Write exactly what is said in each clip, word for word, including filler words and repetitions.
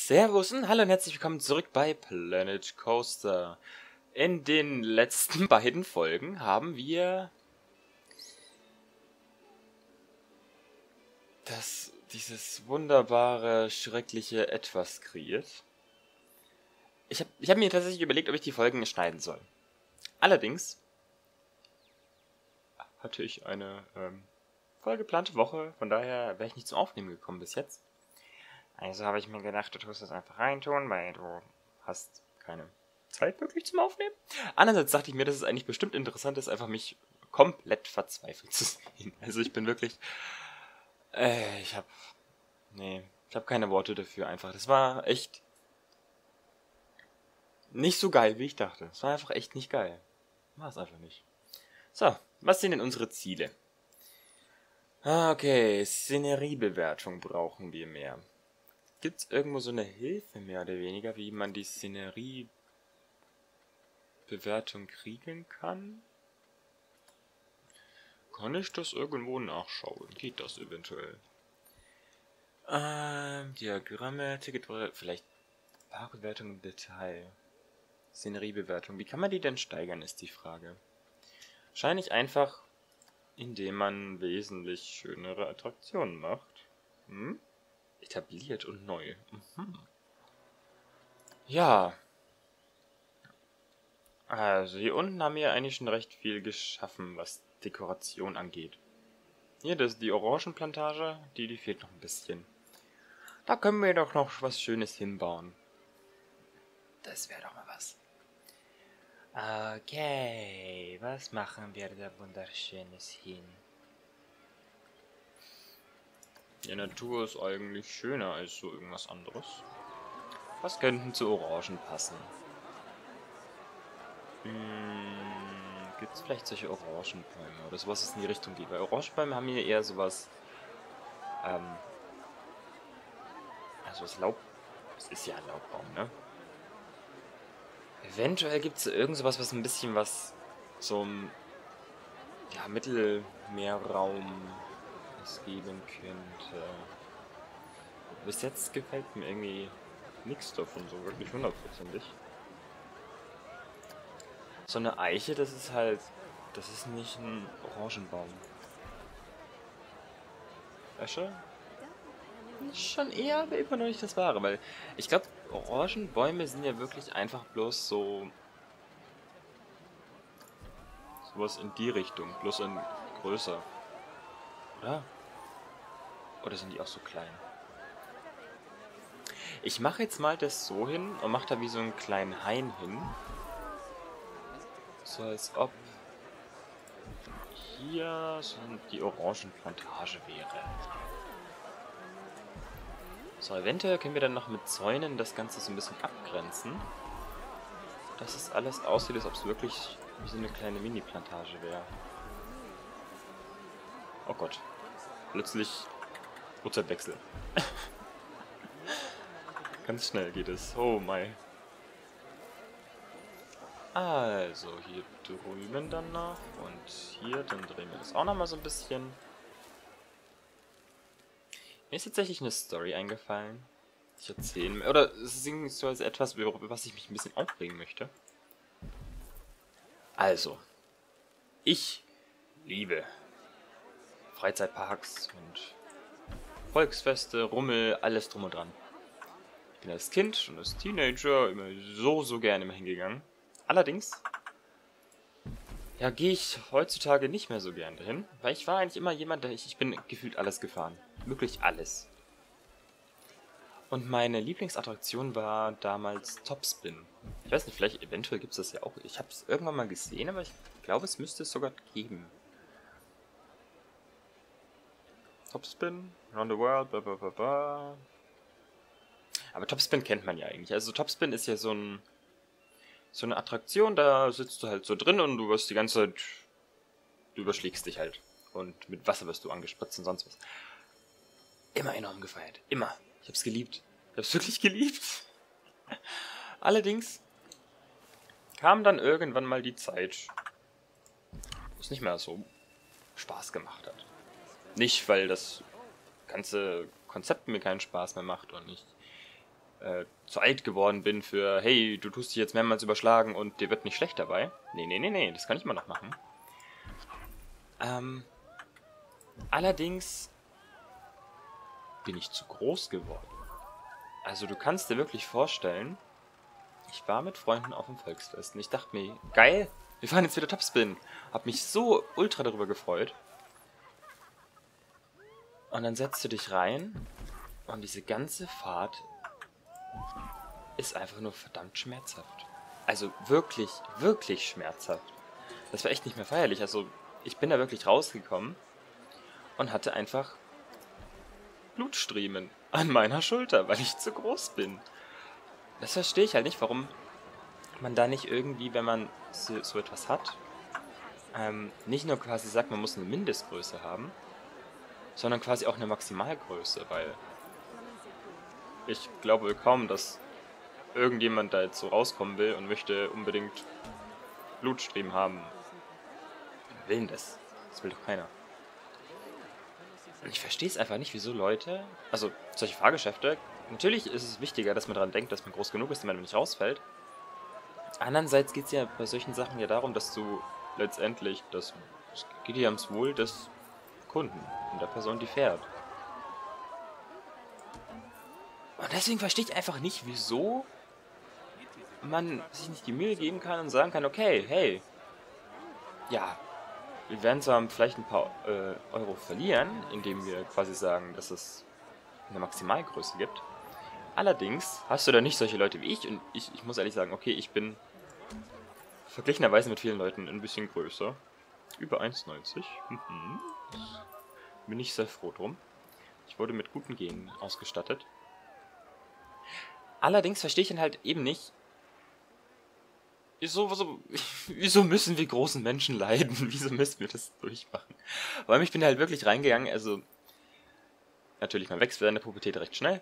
Servus und hallo und herzlich willkommen zurück bei Planet Coaster. In den letzten beiden Folgen haben wir das, dieses wunderbare, schreckliche Etwas kreiert. Ich habe ich hab mir tatsächlich überlegt, ob ich die Folgen schneiden soll. Allerdings hatte ich eine ähm, vollgeplante Woche, von daher wäre ich nicht zum Aufnehmen gekommen bis jetzt. Also habe ich mir gedacht, du tust das einfach reintun, weil du hast keine Zeit wirklich zum Aufnehmen. Andererseits dachte ich mir, dass es eigentlich bestimmt interessant ist, einfach mich komplett verzweifelt zu sehen. Also ich bin wirklich... Äh, ich habe... Nee, ich habe keine Worte dafür einfach. Das war echt... nicht so geil, wie ich dachte. Es war einfach echt nicht geil. War es einfach nicht. So, was sind denn unsere Ziele? Ah, okay, Szeneriebewertung brauchen wir mehr. Gibt es irgendwo so eine Hilfe, mehr oder weniger, wie man die Szeneriebewertung kriegen kann? Kann ich das irgendwo nachschauen? Geht das eventuell? Ähm, Diagramme, Ticketbewertung, vielleicht Parkbewertung im Detail. Szeneriebewertung. Wie kann man die denn steigern, ist die Frage. Wahrscheinlich einfach, indem man wesentlich schönere Attraktionen macht. Hm? Etabliert und neu. Mhm. Ja. Also hier unten haben wir eigentlich schon recht viel geschaffen, was Dekoration angeht. Hier, das ist die Orangenplantage, die, die fehlt noch ein bisschen. Da können wir doch noch was Schönes hinbauen. Das wäre doch mal was. Okay, was machen wir da Wunderschönes hin? Die Natur ist eigentlich schöner als so irgendwas anderes. Was könnten zu Orangen passen? Hm, gibt es vielleicht solche Orangenbäume oder sowas, was in die Richtung geht? Weil Orangenbäume haben hier eher sowas, ähm, also das Laub, es ist ja ein Laubbaum, ne? Eventuell gibt es irgend sowas, was ein bisschen was, so ein, ja, Mittelmeerraum es geben könnte. Bis jetzt gefällt mir irgendwie nichts davon so wirklich hundertprozentig. So eine Eiche, das ist halt, das ist nicht ein Orangenbaum. Esche? Schon eher, aber immer noch nicht das Wahre, weil ich glaube, Orangenbäume sind ja wirklich einfach bloß so sowas in die Richtung, bloß in größer. Oder? Oder sind die auch so klein? Ich mache jetzt mal das so hin und mache da wie so einen kleinen Hain hin. So als ob hier so die Orangenplantage wäre. So, eventuell können wir dann noch mit Zäunen das Ganze so ein bisschen abgrenzen. Dass es alles aussieht, als ob es wirklich wie so eine kleine Mini-Plantage wäre. Oh Gott. Plötzlich Uhrzeitvechsel. Ganz schnell geht es. Oh mein. Also, hier drüben dann noch. Und hier, dann drehen wir das auch nochmal so ein bisschen. Mir ist tatsächlich eine Story eingefallen. Ich erzählen. Oder es ist so als etwas, über was ich mich ein bisschen aufregen möchte. Also. Ich liebe Freizeitparks und Volksfeste, Rummel, alles drum und dran. Ich bin als Kind und als Teenager immer so, so gerne immer hingegangen. Allerdings, ja, gehe ich heutzutage nicht mehr so gern dahin, weil ich war eigentlich immer jemand, der ich, ich bin gefühlt alles gefahren. Wirklich alles. Und meine Lieblingsattraktion war damals Topspin. Ich weiß nicht, vielleicht eventuell gibt es das ja auch. Ich habe es irgendwann mal gesehen, aber ich glaube, es müsste es sogar geben. Topspin, Around the World, bla bla bla bla. Aber Topspin kennt man ja eigentlich. Also Topspin ist ja so ein so eine Attraktion, da sitzt du halt so drin und du wirst die ganze Zeit, du überschlägst dich halt. Und mit Wasser wirst du angespritzt und sonst was. Immer enorm gefeiert. Immer. Ich hab's geliebt. Ich hab's wirklich geliebt. Allerdings kam dann irgendwann mal die Zeit, wo es nicht mehr so Spaß gemacht hat. Nicht, weil das ganze Konzept mir keinen Spaß mehr macht und ich äh, zu alt geworden bin für, hey, du tust dich jetzt mehrmals überschlagen und dir wird nicht schlecht dabei. Nee, nee, nee, nee, das kann ich immer noch machen. Ähm, allerdings bin ich zu groß geworden. Also du kannst dir wirklich vorstellen, ich war mit Freunden auf dem Volksfest und ich dachte mir, geil, wir fahren jetzt wieder Topspin. Hab mich so ultra darüber gefreut. Und dann setzt du dich rein und diese ganze Fahrt ist einfach nur verdammt schmerzhaft. Also wirklich, wirklich schmerzhaft. Das war echt nicht mehr feierlich. Also ich bin da wirklich rausgekommen und hatte einfach Blutstriemen an meiner Schulter, weil ich zu groß bin. Das verstehe ich halt nicht, warum man da nicht irgendwie, wenn man so, so etwas hat, ähm, nicht nur quasi sagt, man muss eine Mindestgröße haben, sondern quasi auch eine Maximalgröße, weil ich glaube kaum, dass irgendjemand da jetzt so rauskommen will und möchte unbedingt Blutstriemen haben. Wer will denn das? Das will doch keiner. Und ich verstehe es einfach nicht, wieso Leute, also solche Fahrgeschäfte, natürlich ist es wichtiger, dass man daran denkt, dass man groß genug ist, damit man nicht rausfällt. Andererseits geht es ja bei solchen Sachen ja darum, dass du letztendlich, das es geht ja ums Wohl des Kunden und der Person, die fährt. Und deswegen verstehe ich einfach nicht, wieso man sich nicht die Mühe geben kann und sagen kann, okay, hey, ja, wir werden zwar vielleicht ein paar äh, Euro verlieren, indem wir quasi sagen, dass es eine Maximalgröße gibt. Allerdings hast du da nicht solche Leute wie ich und ich, ich muss ehrlich sagen, okay, ich bin verglichenerweise mit vielen Leuten ein bisschen größer. Über eins neunzig. Mhm. Bin ich sehr froh drum. Ich wurde mit guten Genen ausgestattet. Allerdings verstehe ich dann halt eben nicht, wieso, wieso, wieso müssen wir großen Menschen leiden? Wieso müssen wir das durchmachen? Weil ich bin halt wirklich reingegangen, also natürlich, man wächst während der Pubertät recht schnell.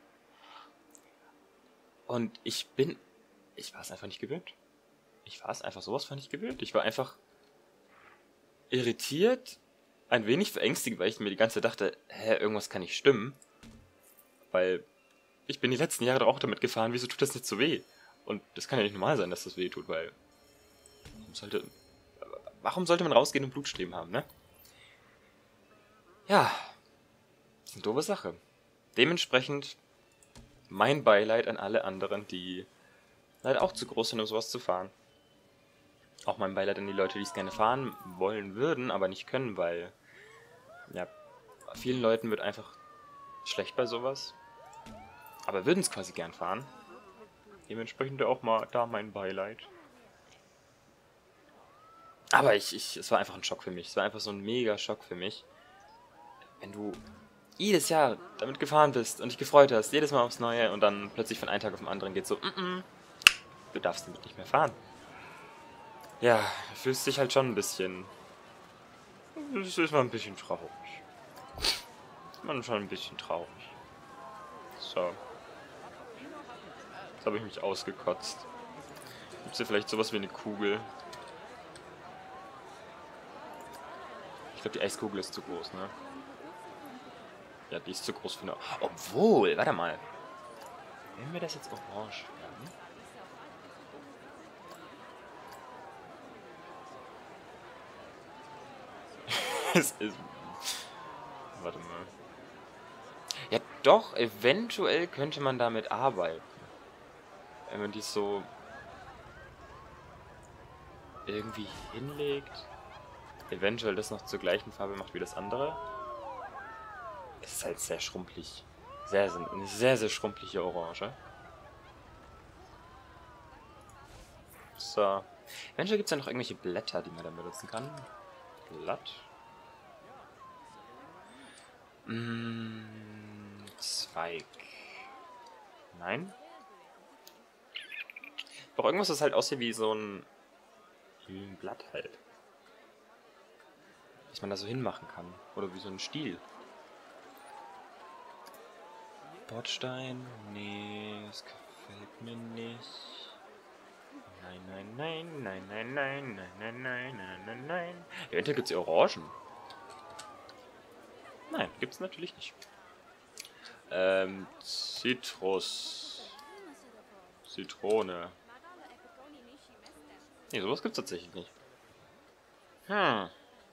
Und ich bin, ich war es einfach nicht gewöhnt. Ich war es einfach sowas von nicht gewöhnt. Ich war einfach irritiert, ein wenig verängstigt, weil ich mir die ganze Zeit dachte, hä, irgendwas kann nicht stimmen. Weil ich bin die letzten Jahre doch auch damit gefahren, wieso tut das nicht so weh? Und das kann ja nicht normal sein, dass das weh tut, weil warum sollte, warum sollte man rausgehen und Blutstriemen haben, ne? Ja, das ist eine doofe Sache. Dementsprechend mein Beileid an alle anderen, die leider auch zu groß sind, um sowas zu fahren. Auch mein Beileid an die Leute, die es gerne fahren wollen würden, aber nicht können, weil ja, vielen Leuten wird einfach schlecht bei sowas. Aber würden es quasi gern fahren. Dementsprechend auch mal da mein Beileid. Aber ich, ich, es war einfach ein Schock für mich. Es war einfach so ein mega Schock für mich. Wenn du jedes Jahr damit gefahren bist und dich gefreut hast, jedes Mal aufs Neue und dann plötzlich von einem Tag auf den anderen geht so, mm -mm, du darfst damit nicht mehr fahren. Ja, fühlst dich halt schon ein bisschen. Das ist mal ein bisschen traurig. Ist man schon ein bisschen traurig. So. Jetzt habe ich mich ausgekotzt. Gibt es hier vielleicht sowas wie eine Kugel? Ich glaube, die Eiskugel ist zu groß, ne? Ja, die ist zu groß für eine. Obwohl, warte mal. Wenn wir das jetzt orange werden. Es ist. Warte mal. Ja, doch, eventuell könnte man damit arbeiten. Wenn man die so irgendwie hinlegt. Eventuell das noch zur gleichen Farbe macht wie das andere. Es ist halt sehr schrumpelig. Sehr, sehr, eine sehr, sehr schrumpelige Orange. So. Eventuell gibt es ja noch irgendwelche Blätter, die man dann benutzen kann. Blatt. Mm, Zweig. Nein. Doch irgendwas, das halt aussieht wie so ein, wie ein Blatt halt. Was man da so hinmachen kann. Oder wie so ein Stiel. Bordstein? Nee, das gefällt mir nicht. Nein, nein, nein, nein, nein, nein, nein, nein, nein, nein, nein, nein. Eventuell gibt es Orangen. Nein, gibt es natürlich nicht. Ähm, Zitrus. Zitrone. Nee, sowas gibt's tatsächlich nicht. Hm.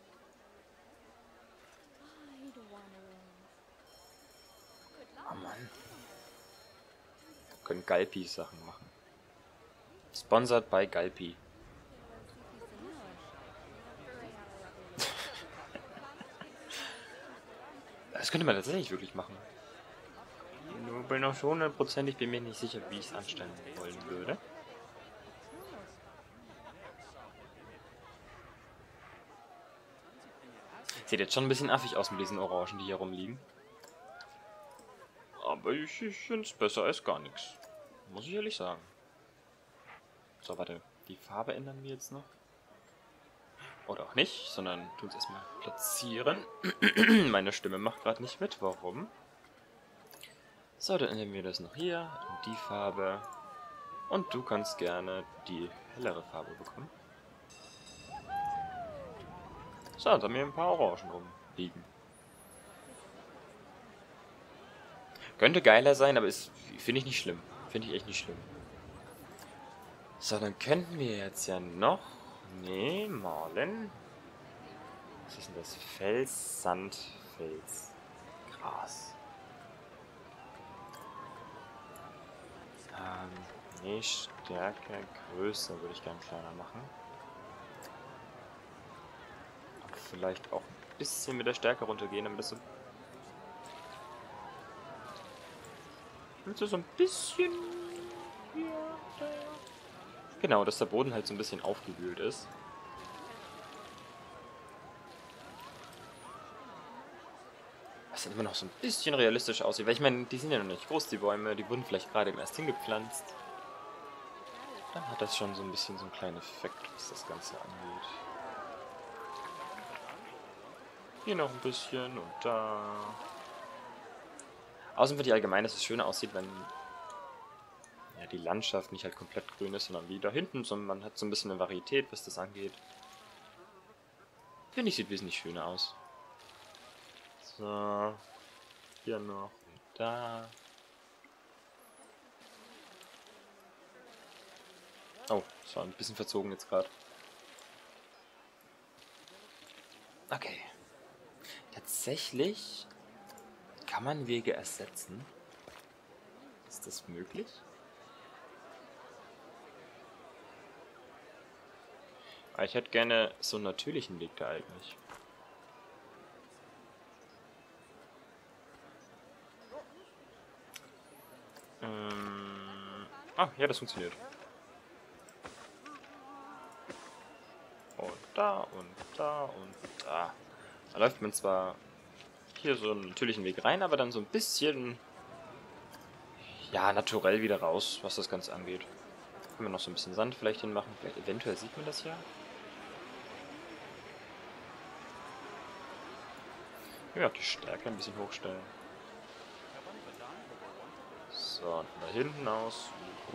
Oh Mann. Wir können Galpi Sachen machen. Sponsored by Galpi. Das könnte man tatsächlich wirklich machen. Nur bin auch schon hundertprozentig, bin mir nicht sicher, wie ich es anstellen wollen würde. Sieht jetzt schon ein bisschen affig aus mit diesen Orangen, die hier rumliegen. Aber ich, ich finde es besser als gar nichts. Muss ich ehrlich sagen. So, warte. Die Farbe ändern wir jetzt noch. Oder auch nicht, sondern tun es erstmal platzieren. Meine Stimme macht gerade nicht mit. Warum? So, dann ändern wir das noch hier. Und die Farbe. Und du kannst gerne die hellere Farbe bekommen. So, dann haben wir ein paar Orangen rumliegen. Könnte geiler sein, aber ist finde ich nicht schlimm. Finde ich echt nicht schlimm. So, dann könnten wir jetzt ja noch... Nee, malen. Was ist denn das? Fels, Sand, Fels. Gras. Ähm, nee, Stärke, Größe würde ich gerne kleiner machen. Und vielleicht auch ein bisschen mit der Stärke runtergehen, damit das so... Damit so ein bisschen... Ja, da. Genau, dass der Boden halt so ein bisschen aufgewühlt ist. Was dann immer noch so ein bisschen realistisch aussieht. Weil ich meine, die sind ja noch nicht groß, die Bäume. Die wurden vielleicht gerade erst hingepflanzt. Dann hat das schon so ein bisschen so einen kleinen Effekt, was das Ganze angeht. Hier noch ein bisschen und da. Außerdem finde ich allgemein, dass es schöner aussieht, wenn ja, die Landschaft nicht halt komplett grün ist, sondern wie da hinten, sondern man hat so ein bisschen eine Varietät, was das angeht. Finde ich, sieht wesentlich schöner aus. So, hier noch und da. Oh, das war ein bisschen verzogen jetzt gerade. Okay. Tatsächlich kann man Wege ersetzen. Ist das möglich? Aber ich hätte gerne so einen natürlichen Weg da eigentlich. Ähm. Ah, ja, das funktioniert. Und da und da und da. Da läuft man zwar hier so einen natürlichen Weg rein, aber dann so ein bisschen, ja, naturell wieder raus, was das Ganze angeht. Können wir noch so ein bisschen Sand vielleicht hinmachen. Vielleicht eventuell sieht man das ja. Ja, die Stärke ein bisschen hochstellen. So, und von da hinten aus.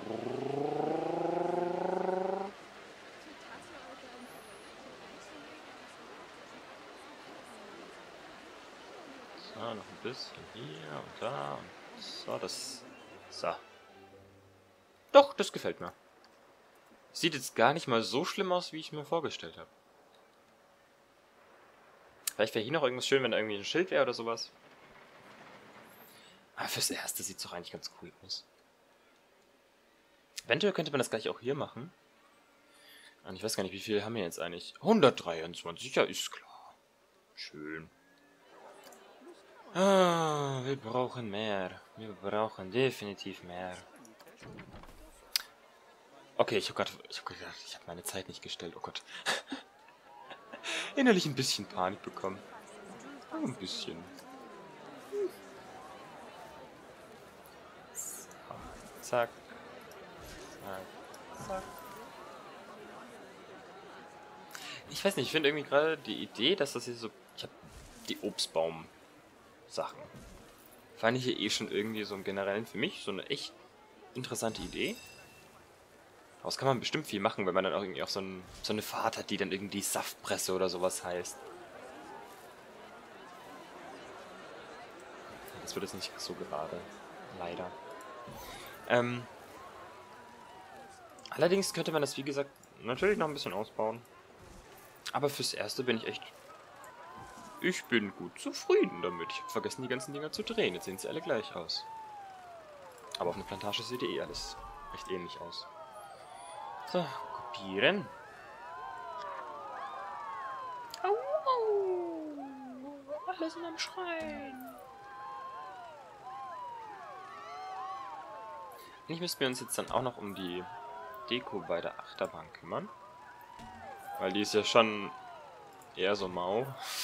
So, noch ein bisschen hier und da. Und so, das. So. Doch, das gefällt mir. Sieht jetzt gar nicht mal so schlimm aus, wie ich mir vorgestellt habe. Vielleicht wäre hier noch irgendwas schön, wenn da irgendwie ein Schild wäre oder sowas. Aber fürs Erste sieht es doch eigentlich ganz cool aus. Eventuell könnte man das gleich auch hier machen. Und ich weiß gar nicht, wie viel haben wir jetzt eigentlich? hundertdreiundzwanzig, ja, ist klar. Schön. Ah, wir brauchen mehr. Wir brauchen definitiv mehr. Okay, ich habe gerade ich hab gedacht, ich habe meine Zeit nicht gestellt. Oh Gott. Innerlich ein bisschen Panik bekommen. Oh, ein bisschen. So, zack. Zack. Zack. Ich weiß nicht, ich finde irgendwie gerade die Idee, dass das hier so... Ich habe die Obstbaum-Sachen. Fand ich hier eh schon irgendwie so im Generellen für mich so eine echt interessante Idee. Daraus kann man bestimmt viel machen, wenn man dann auch irgendwie auch so, ein, so eine Fahrt hat, die dann irgendwie Saftpresse oder sowas heißt. Das wird jetzt nicht so gerade. Leider. Ähm... Allerdings könnte man das, wie gesagt, natürlich noch ein bisschen ausbauen. Aber fürs Erste bin ich echt... Ich bin gut zufrieden damit. Ich habe vergessen, die ganzen Dinger zu drehen. Jetzt sehen sie alle gleich aus. Aber auf einer Plantage sieht eh alles recht ähnlich aus. So, kopieren. Au, au. Alle sind am Schreien. Eigentlich müssten wir uns jetzt dann auch noch um die Deko bei der Achterbahn kümmern. Weil die ist ja schon eher so mau.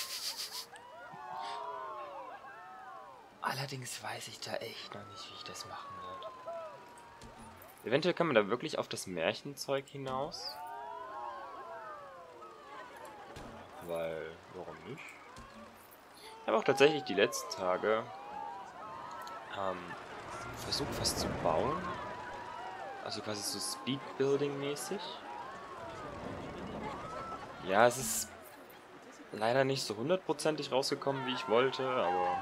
Allerdings weiß ich da echt noch nicht, wie ich das machen werde. Eventuell kann man da wirklich auf das Märchenzeug hinaus. Weil, warum nicht? Ich habe auch tatsächlich die letzten Tage ähm, versucht, was zu bauen. Also quasi so Speedbuilding-mäßig. Ja, es ist leider nicht so hundertprozentig rausgekommen, wie ich wollte, aber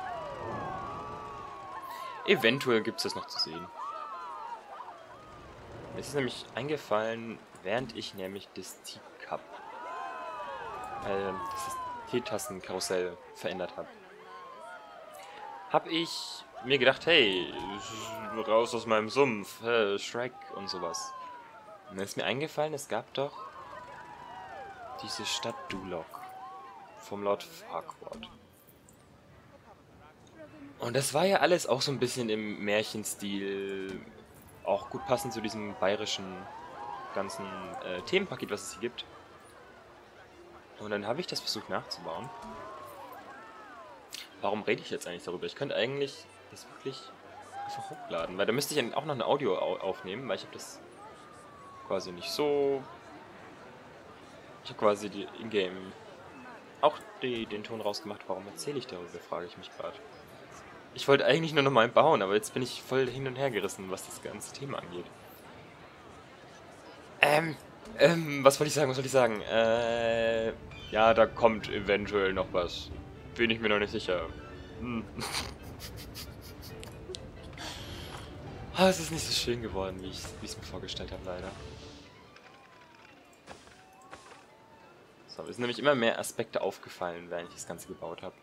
eventuell gibt es das noch zu sehen. Mir ist nämlich eingefallen, während ich nämlich das Teacup, äh, das Teetassenkarussell verändert habe, habe ich mir gedacht, hey, raus aus meinem Sumpf, äh, Shrek und sowas. Und dann ist mir eingefallen, es gab doch diese Stadt Duloc vom Lord Farquaad. Und das war ja alles auch so ein bisschen im Märchenstil, auch gut passend zu diesem bayerischen ganzen äh, Themenpaket, was es hier gibt. Und dann habe ich das versucht nachzubauen. Warum rede ich jetzt eigentlich darüber? Ich könnte eigentlich das wirklich einfach hochladen, weil da müsste ich auch noch ein Audio au aufnehmen, weil ich habe das quasi nicht so... Ich habe quasi die Ingame auch die, den Ton rausgemacht. Warum erzähle ich darüber, frage ich mich gerade. Ich wollte eigentlich nur noch mal bauen, aber jetzt bin ich voll hin und her gerissen, was das ganze Thema angeht. Ähm, ähm, was wollte ich sagen, was wollte ich sagen? Äh, ja, da kommt eventuell noch was. Bin ich mir noch nicht sicher. Hm. Ah, es ist nicht so schön geworden, wie ich es mir vorgestellt habe, leider. So, es sind nämlich immer mehr Aspekte aufgefallen, während ich das Ganze gebaut habe.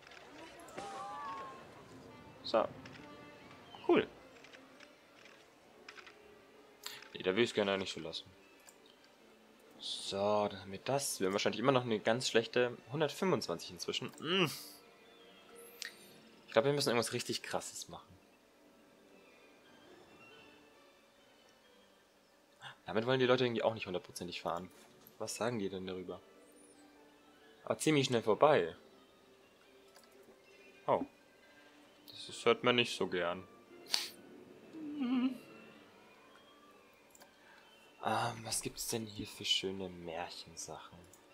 So. Cool. Nee, da will ich es gerne nicht so lassen. So, dann haben wir das. Wir haben wahrscheinlich immer noch eine ganz schlechte hundertfünfundzwanzig inzwischen. Mm. Ich glaube, wir müssen irgendwas richtig Krasses machen. Damit wollen die Leute irgendwie auch nicht hundertprozentig fahren. Was sagen die denn darüber? Aber ziemlich schnell vorbei. Oh. Das hört man nicht so gern. Hm. Ähm, was gibt's denn hier für schöne Märchensachen?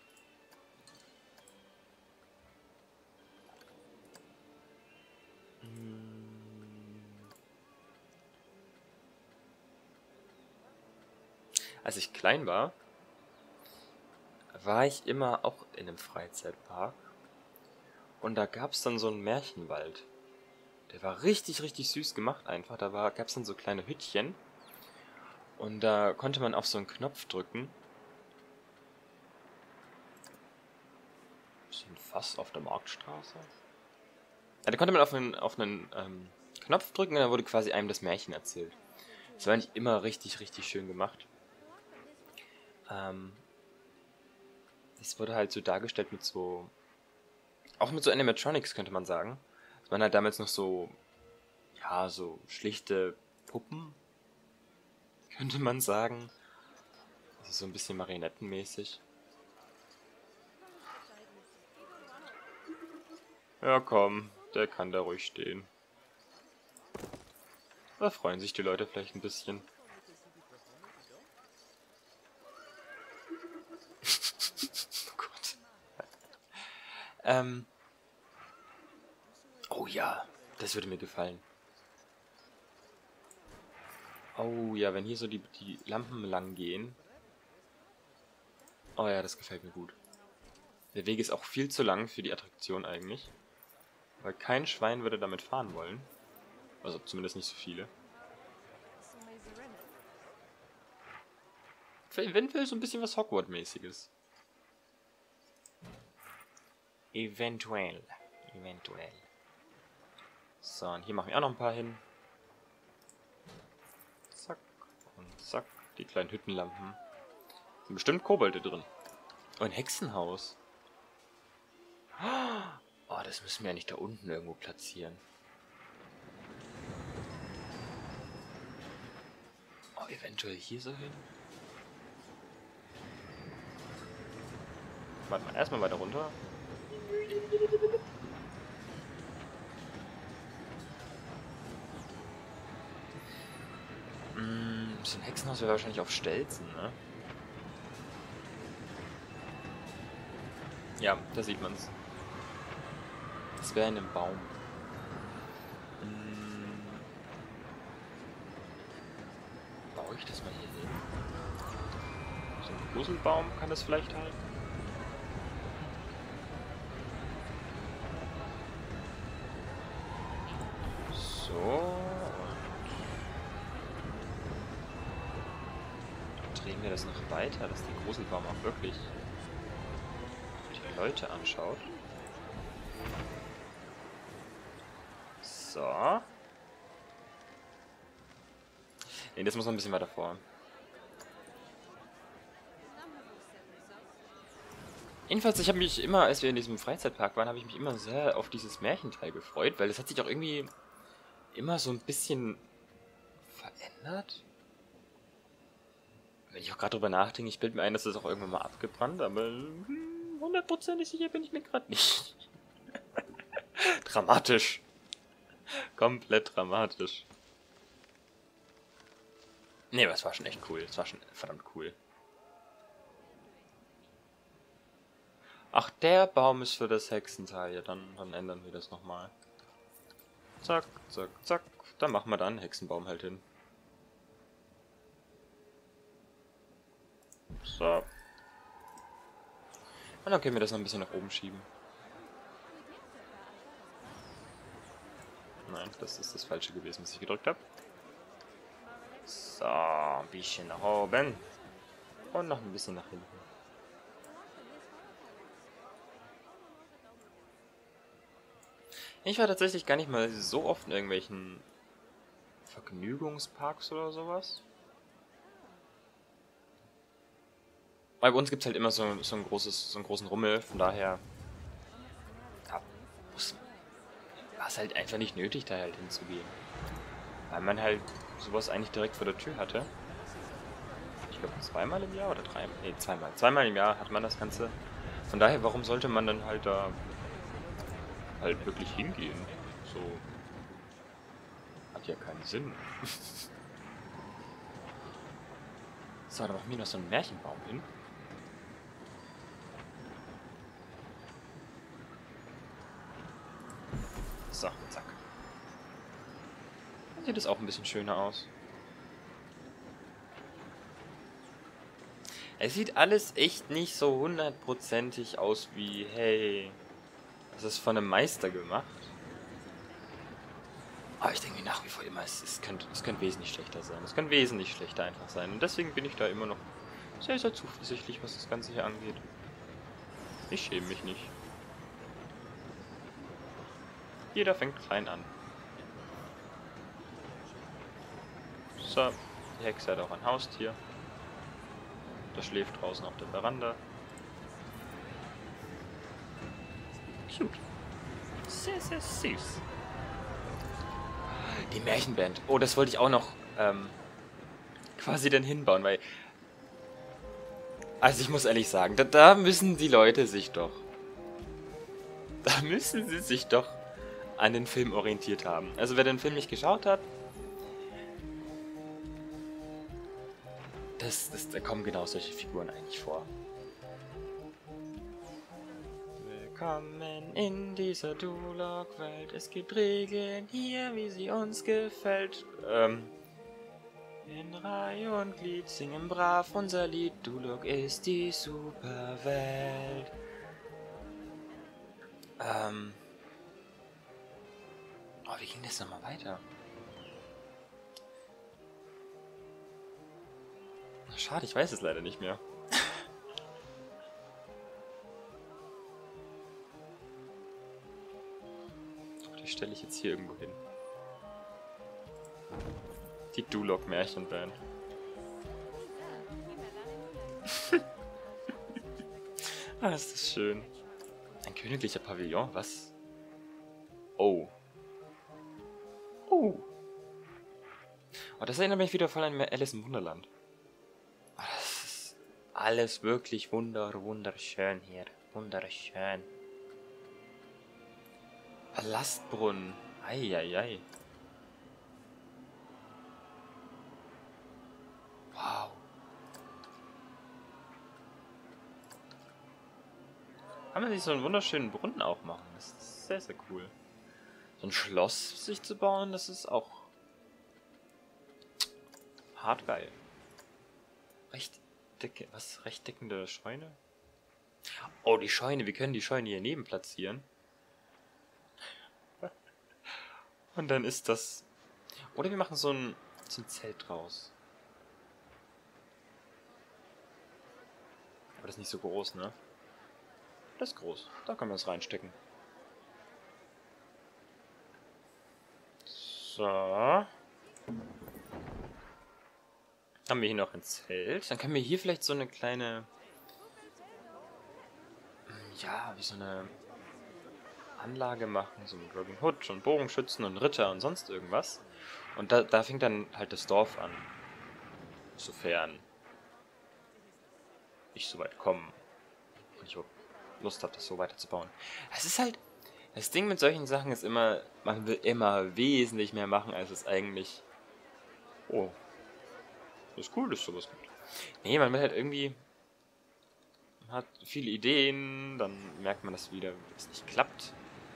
Hm. Als ich klein war, war ich immer auch in einem Freizeitpark. Und da gab es dann so einen Märchenwald. Der war richtig, richtig süß gemacht einfach. Da gab es dann so kleine Hüttchen. Und da konnte man auf so einen Knopf drücken. Ist ein Fass auf der Marktstraße? Ja, da konnte man auf einen, auf einen ähm, Knopf drücken und dann wurde quasi einem das Märchen erzählt. Das war eigentlich immer richtig, richtig schön gemacht. Ähm, das wurde halt so dargestellt mit so... Auch mit so Animatronics, könnte man sagen. Das waren halt damals noch so... Ja, so schlichte Puppen, könnte man sagen. Also so ein bisschen marionettenmäßig. Ja komm, der kann da ruhig stehen. Da freuen sich die Leute vielleicht ein bisschen. Oh Gott. ähm. Oh ja, das würde mir gefallen. Oh ja, wenn hier so die, die Lampen lang gehen. Oh ja, das gefällt mir gut. Der Weg ist auch viel zu lang für die Attraktion eigentlich. Weil kein Schwein würde damit fahren wollen. Also zumindest nicht so viele. eventuell so ein bisschen was Hogwarts-mäßiges. Eventuell. Eventuell. So, und hier machen wir auch noch ein paar hin. Zack und zack. Die kleinen Hüttenlampen. Sind bestimmt Kobolde drin. Oh, ein Hexenhaus. Oh, das müssen wir ja nicht da unten irgendwo platzieren. Oh, eventuell hier so hin. Warte mal, erstmal weiter runter. Mm, so ein Hexenhaus wäre wahrscheinlich auf Stelzen, ne? Ja, da sieht man's. Das wäre in einem Baum. Mm, baue ich das mal hier hin? So ein Puzzlebaum kann das vielleicht halten? So, und dann drehen wir das noch weiter, dass der Gruselbaum auch wirklich die Leute anschaut. So. Ne, das muss noch ein bisschen weiter vor. Jedenfalls, ich habe mich immer, als wir in diesem Freizeitpark waren, habe ich mich immer sehr auf dieses Märchenteil gefreut, weil es hat sich auch irgendwie immer so ein bisschen verändert. Wenn ich auch gerade drüber nachdenke, ich bilde mir ein, dass das auch irgendwann mal abgebrannt, aber hundertprozentig sicher bin ich mir gerade nicht. Dramatisch. Komplett dramatisch. Nee, aber es war schon echt cool. Es war schon verdammt cool. Ach, der Baum ist für das Hexenteil. Ja, dann, dann ändern wir das nochmal. Zack, zack, zack. Dann machen wir da einen Hexenbaum halt hin. So. Und dann können wir das noch ein bisschen nach oben schieben. Nein, das ist das Falsche gewesen, was ich gedrückt habe. So, ein bisschen nach oben. Und noch ein bisschen nach hinten. Ich war tatsächlich gar nicht mal so oft in irgendwelchen Vergnügungsparks oder sowas. Weil bei uns gibt es halt immer so, so, ein großes, so einen großen Rummel, von daher ja, war es halt einfach nicht nötig, da halt hinzugehen. Weil man halt sowas eigentlich direkt vor der Tür hatte. Ich glaube zweimal im Jahr oder dreimal? Ne, zweimal. Zweimal im Jahr hat man das Ganze. Von daher, warum sollte man dann halt da halt wirklich hingehen? So. Hat ja keinen Sinn. So, dann machen wir noch so einen Märchenbaum hin. So, zack. Dann sieht es auch ein bisschen schöner aus. Es sieht alles echt nicht so hundertprozentig aus wie, hey, das ist von einem Meister gemacht. Aber ich denke mir nach wie vor immer, es, es, könnte, es könnte wesentlich schlechter sein. Es könnte wesentlich schlechter einfach sein. Und deswegen bin ich da immer noch sehr, sehr zuversichtlich, was das Ganze hier angeht. Ich schäme mich nicht. Jeder fängt klein an. So, die Hexe hat auch ein Haustier. Das schläft draußen auf der Veranda. Cute. Sehr, sehr süß. Die Märchenband. Oh, das wollte ich auch noch ähm, quasi dann hinbauen, weil... Also ich muss ehrlich sagen, da, da müssen die Leute sich doch... Da müssen sie sich doch an den Film orientiert haben. Also wer den Film nicht geschaut hat... Das, das, da kommen genau solche Figuren eigentlich vor. Willkommen in dieser Duloc-Welt. Es gibt Regeln hier, wie sie uns gefällt. Ähm, in Reihe und Glied singen brav unser Lied. Duloc ist die Superwelt. Ähm. Oh, wie ging das nochmal weiter? Schade, ich weiß es leider nicht mehr. Die stelle ich jetzt hier irgendwo hin. Die Duloc Märchenband. Ah, ist das schön. Ein königlicher Pavillon, was? Oh. Oh. Oh, das erinnert mich wieder voll an Alice im Wunderland. Oh, das ist alles wirklich wunder, wunderschön hier. Wunderschön. Palastbrunnen. Eieiei. Wow. Kann man sich so einen wunderschönen Brunnen auch machen. Das ist sehr, sehr cool. So ein Schloss sich zu bauen, das ist auch hart geil. Recht dicke, was? Recht deckende Scheune? Oh, die Scheune. Wir können die Scheune hier neben platzieren. Und dann ist das... Oder wir machen so ein, so ein Zelt draus. Aber das ist nicht so groß, ne? Das ist groß. Da können wir es reinstecken. So. Haben wir hier noch ein Zelt. Dann können wir hier vielleicht so eine kleine... Ja, wie so eine Anlage machen. So mit Robin Hood und Bogenschützen und Ritter und sonst irgendwas. Und da, da fängt dann halt das Dorf an. Sofern ich so weit komme. Und ich Lust habe, das so weiterzubauen. Es ist halt... Das Ding mit solchen Sachen ist immer... Man will immer wesentlich mehr machen, als es eigentlich... Oh. Das ist cool, dass es sowas gibt. Nee, man will halt irgendwie... Man hat viele Ideen, dann merkt man, dass wieder es nicht klappt.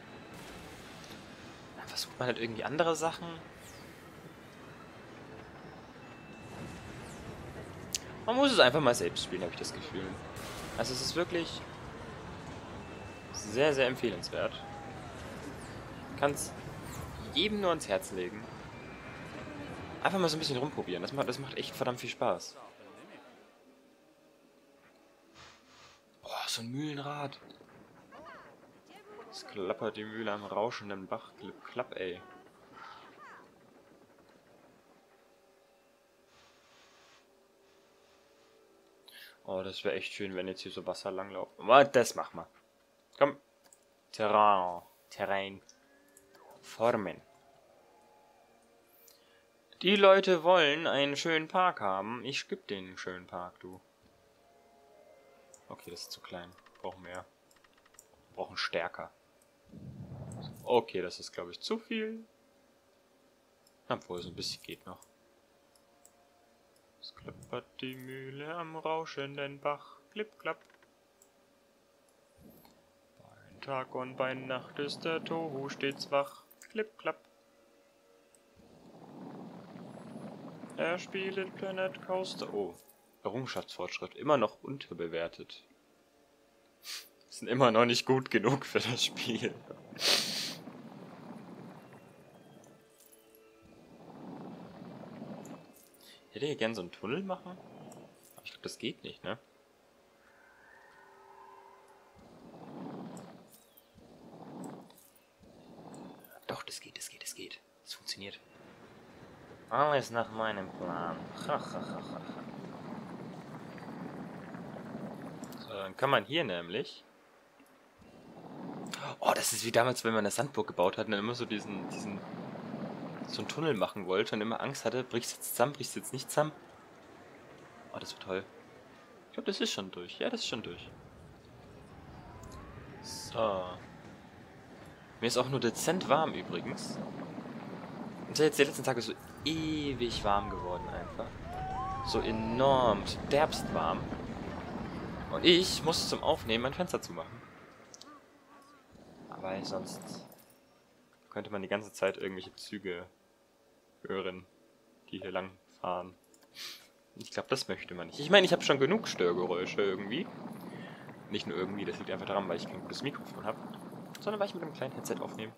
Dann versucht man halt irgendwie andere Sachen. Man muss es einfach mal selbst spielen, habe ich das Gefühl. Also es ist wirklich sehr, sehr empfehlenswert. Ich kann es jedem nur ans Herz legen. Einfach mal so ein bisschen rumprobieren. Das macht, das macht echt verdammt viel Spaß. Boah, so ein Mühlenrad. Es klappert die Mühle am rauschenden Bach. Klipp, klapp, ey. Oh, das wäre echt schön, wenn jetzt hier so Wasser langlaufen. Aber das machen wir. Komm. Terrain. Terrain. Formen. Die Leute wollen einen schönen Park haben. Ich geb denen einen schönen Park, du. Okay, das ist zu klein. Brauchen mehr. Brauchen stärker. Okay, das ist, glaube ich, zu viel. Obwohl, so ein bisschen geht noch. Es klappert die Mühle am rauschenden Bach. Klipp, klapp. Bei Tag und bei Nacht ist der Tohu stets wach. Klipp, klapp. Er spielt Planet Coaster. Oh, Errungenschaftsfortschritt. Immer noch unterbewertet. Sind immer noch nicht gut genug für das Spiel. Ich hätte hier gern so einen Tunnel machen. Aber ich glaube, das geht nicht, ne? Doch, das geht, das geht, das geht. Das funktioniert. Alles nach meinem Plan. So, dann kann man hier nämlich... Oh, das ist wie damals, wenn man eine Sandburg gebaut hat und dann immer so diesen, diesen... so einen Tunnel machen wollte und immer Angst hatte, brichst jetzt zusammen, brichst jetzt nicht zusammen. Oh, das wird toll. Ich glaube, das ist schon durch. Ja, das ist schon durch. So. Mir ist auch nur dezent warm übrigens. Und ist jetzt die letzten Tage so ewig warm geworden einfach. So enorm, so derbst warm. Und ich musste zum Aufnehmen mein Fenster zumachen. Aber sonst könnte man die ganze Zeit irgendwelche Züge hören, die hier lang fahren. Ich glaube, das möchte man nicht. Ich meine, ich habe schon genug Störgeräusche irgendwie. Nicht nur irgendwie, das liegt einfach daran, weil ich kein gutes Mikrofon habe. Sondern weil ich mit einem kleinen Headset aufnehme.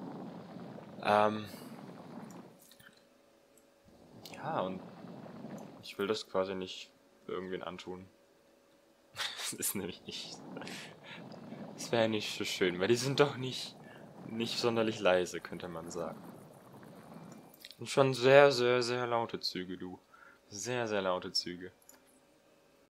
Ähm... Ja, und Ich will das quasi nicht irgendwen antun. Das ist nämlich nicht... Das wäre nicht so schön, weil die sind doch nicht, nicht sonderlich leise, könnte man sagen. Und schon sehr, sehr, sehr laute Züge, du. Sehr, sehr laute Züge.